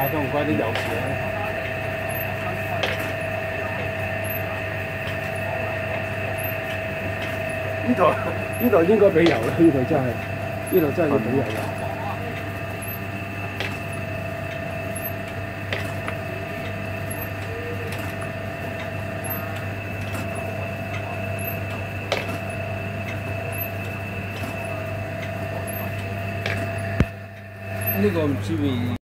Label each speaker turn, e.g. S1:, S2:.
S1: 咁怪啲有事啊！呢度應該俾油啦，呢度真係，呢度真係要俾油啦。呢個唔知會。